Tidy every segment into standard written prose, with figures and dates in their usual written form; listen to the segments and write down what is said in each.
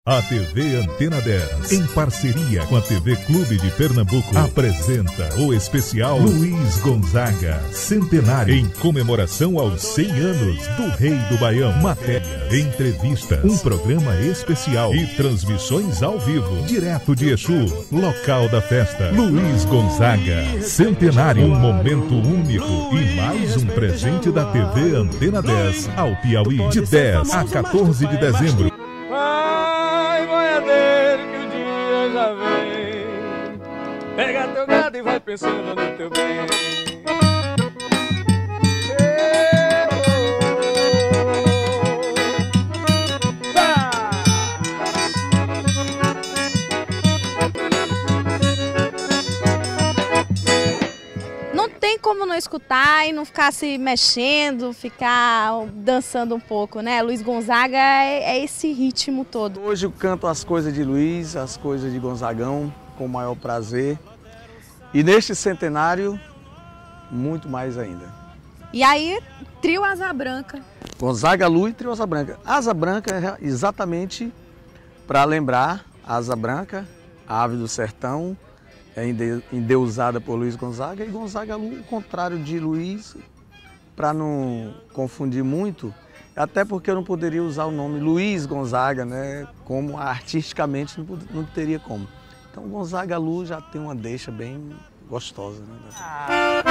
A TV Antena 10, em parceria com a TV Clube de Pernambuco, apresenta o especial Luiz Gonzaga Centenário, em comemoração aos 100 anos do Rei do Baião. Matéria, entrevistas, um programa especial e transmissões ao vivo, direto de Exu, local da festa. Luiz Gonzaga Centenário, um momento único e mais um presente da TV Antena 10 ao Piauí, de 10 a 14 de dezembro. Que o dia já vem. Pega teu gado e vai pensando no teu bem. Não tem como não escutar e não ficar se mexendo, ficar dançando um pouco, né? Luiz Gonzaga é esse ritmo todo. Hoje eu canto as coisas de Luiz, as coisas de Gonzagão, com o maior prazer. E neste centenário, muito mais ainda. E aí, trio Asa Branca. Gonzaga, Lu e trio Asa Branca. Asa Branca é exatamente para lembrar a Asa Branca, a ave do sertão, é endeusada por Luiz Gonzaga, e Gonzaga Lu, o contrário de Luiz, para não confundir muito, até porque eu não poderia usar o nome Luiz Gonzaga, né, como artisticamente não teria como. Então Gonzaga Lu já tem uma deixa bem gostosa, né?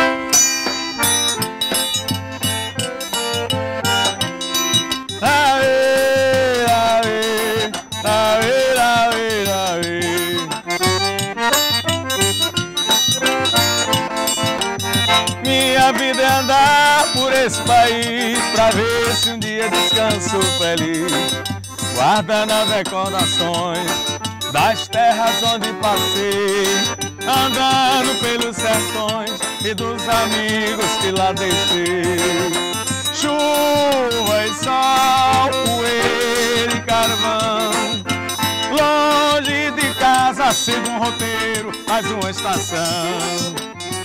Minha vida é andar por esse país pra ver se um dia descanso feliz, guardando as recordações das terras onde passei, andando pelos sertões e dos amigos que lá deixei. Chuva e sol, poeira e carvão, longe de casa sigo um roteiro, mais uma estação.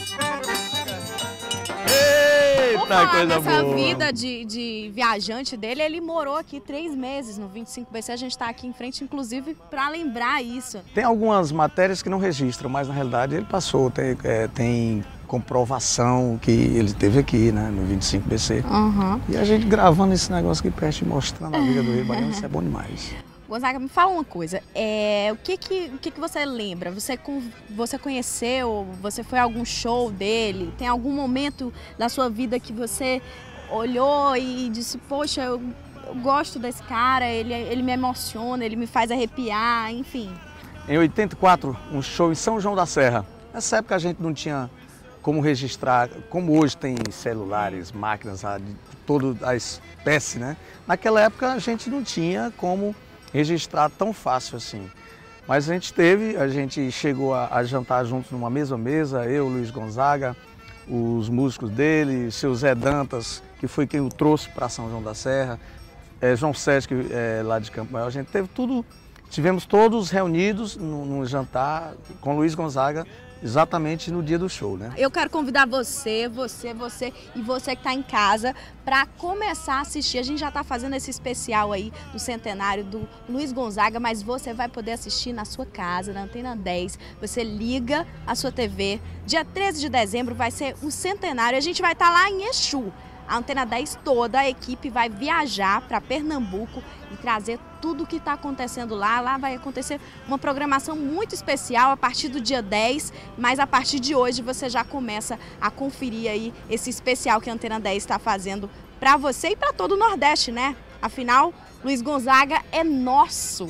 Eita, coisa boa! Essa vida de viajante dele, ele morou aqui 3 meses no 25BC, a gente está aqui em frente, inclusive, para lembrar isso. Tem algumas matérias que não registram, mas na realidade ele passou, tem comprovação que ele esteve aqui, né, no 25BC. Uhum. E a gente gravando esse negócio aqui perto e mostrando a vida do Rei Baião, isso é bom demais. Gonzaga, me fala uma coisa, o que você lembra? Você conheceu, você foi a algum show dele? Tem algum momento da sua vida que você olhou e disse, poxa, eu gosto desse cara, ele me emociona, ele me faz arrepiar, enfim. Em 84, um show em São João da Serra. Nessa época a gente não tinha como registrar, como hoje tem celulares, máquinas, de toda a espécie, né? Naquela época a gente não tinha como registrar tão fácil assim. Mas a gente chegou a jantar juntos numa mesma mesa, eu, Luiz Gonzaga, os músicos dele, seu Zé Dantas, que foi quem o trouxe para São João da Serra, João Sérgio, lá de Campo Maior. A gente tivemos todos reunidos num jantar com Luiz Gonzaga, exatamente no dia do show, né? Eu quero convidar você e você que está em casa para começar a assistir. A gente já está fazendo esse especial aí do centenário do Luiz Gonzaga, mas você vai poder assistir na sua casa, na Antena 10. Você liga a sua TV. Dia 13 de dezembro vai ser um centenário. A gente vai estar lá em Exu. A Antena 10 toda, a equipe vai viajar para Pernambuco e trazer tudo o que está acontecendo lá. Lá vai acontecer uma programação muito especial a partir do dia 10, mas a partir de hoje você já começa a conferir aí esse especial que a Antena 10 está fazendo para você e para todo o Nordeste, né? Afinal, Luiz Gonzaga é nosso!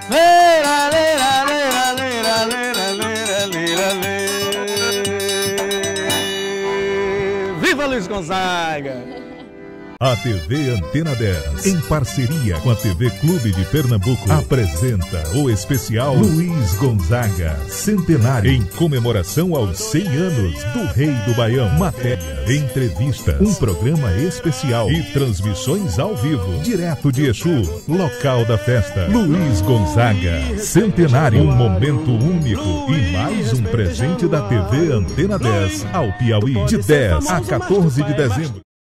Viva Luiz Gonzaga! A TV Antena 10, em parceria com a TV Clube de Pernambuco, apresenta o especial Luiz Gonzaga Centenário, em comemoração aos 100 anos do Rei do Baião. Matéria, entrevistas, um programa especial e transmissões ao vivo, direto de Exu, local da festa. Luiz Gonzaga Centenário, um momento único e mais um presente da TV Antena 10 ao Piauí, de 10 a 14 de dezembro.